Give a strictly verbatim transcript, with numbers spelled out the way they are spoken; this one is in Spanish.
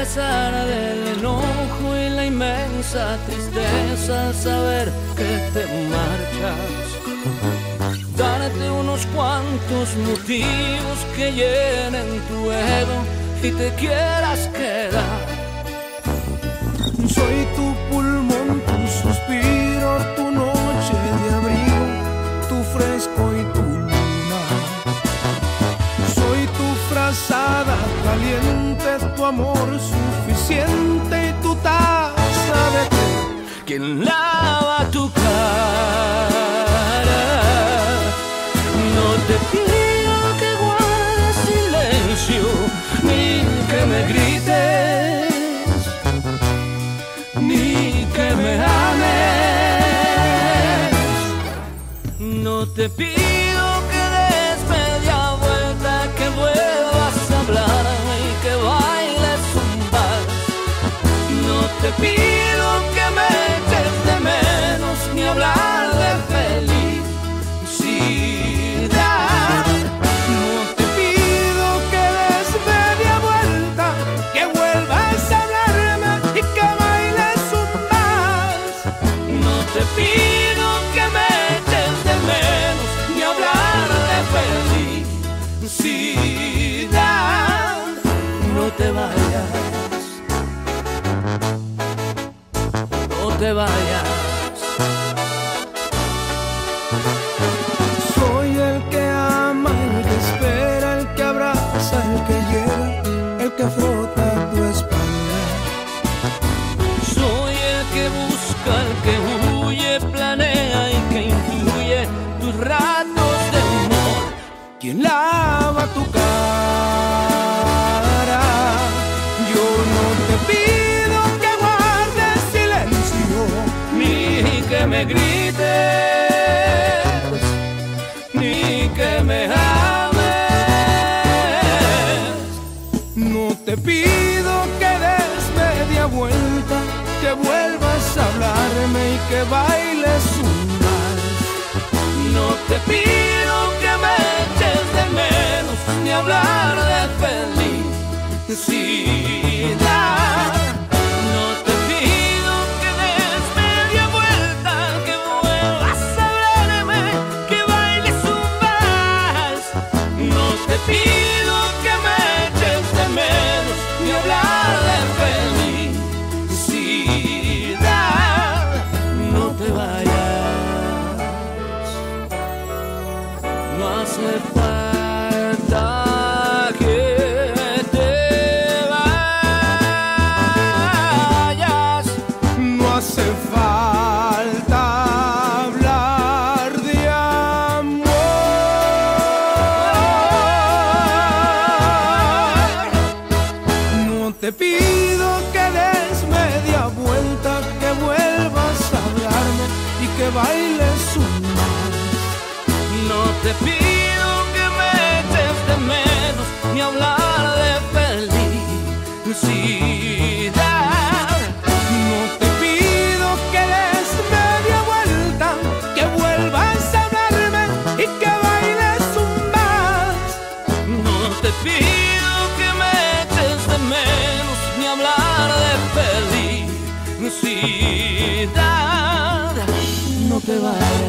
pesar del enojo y la inmensa tristeza al saber que te marchas. Darte unos cuantos motivos que llenen tu ego y te quieras quedar. Soy tu pulmón, tu suspiro, tu noche de abrigo, tu fresco y tu luna. Soy tu frazada caliente, tu amor suficiente y tu taza de té. Quien lava tu cara. No te pido que guardes silencio ni que me grites, ni que me ames. No te pido que des media vuelta, que vuelvas a hablarme y que bailes un vals. No te pido que me eches de menos ni hablar de felicidad. No te pido que des media vuelta, que vuelvas a hablarme y que bailes un vals. No te pido que me eches de menos ni hablar de felicidad. No te vayas, no te vayas. Soy el que ama, el que espera, el que abraza, el que llega, el que frota tu espalda. Soy el que busca, el que huye, planea y que incluye tus ratos de humor. Quien lava tu cara. Yo no te pido que guardes silencio, Ni que me grites, ni que me ames. no te pido que des media vuelta, que vuelvas a hablarme y que bailes un vals. No te pido que me eches de menos ni hablar de felicidad. No te pido que des media vuelta, que vuelvas a hablarme, que bailes un vals. No te pido que me eches de menos ni hablar de felicidad. No te vayas, no hace falta que te vayas. No hace falta hablar de amor. No te pido que des media vuelta, que vuelvas a hablarme y que bailes un vals. No te pido que me eches de menos ni hablar de felicidad. No te pido que des media vuelta, que vuelvas a hablarme y que bailes un vals. No te pido que me eches de menos ni hablar de felicidad. No te vayas.